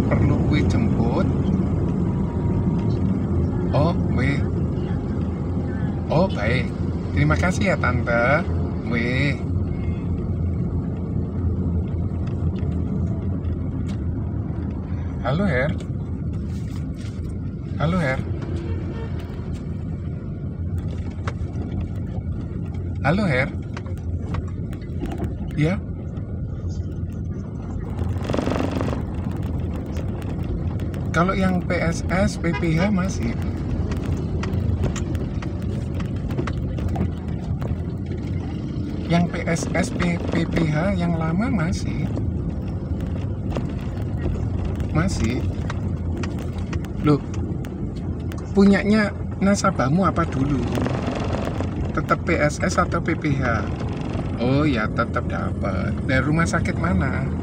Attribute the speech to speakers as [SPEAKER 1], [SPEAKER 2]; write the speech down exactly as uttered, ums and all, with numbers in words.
[SPEAKER 1] perlu kue jemput? Oh, weh. Oh, baik. Terima kasih ya, Tante. Weh. Halo, Her. Halo, Her. Halo, Her. Ya? Kalau yang P S S, P P H masih. Yang P S S, P P H yang lama masih. Masih. Loh, punyanya nasabahmu apa dulu? Tetap P S S atau P P H? Oh ya, tetap dapat. Dari rumah sakit mana?